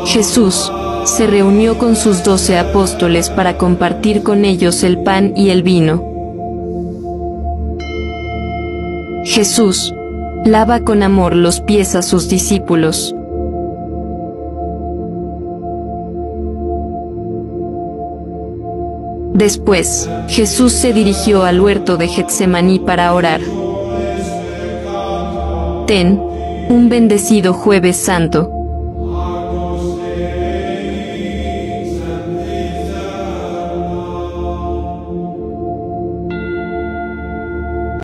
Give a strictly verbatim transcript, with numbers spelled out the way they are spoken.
Jesús se reunió con sus doce apóstoles para compartir con ellos el pan y el vino. Jesús lava con amor los pies a sus discípulos. Después, Jesús se dirigió al huerto de Getsemaní para orar. Ten un bendecido Jueves Santo.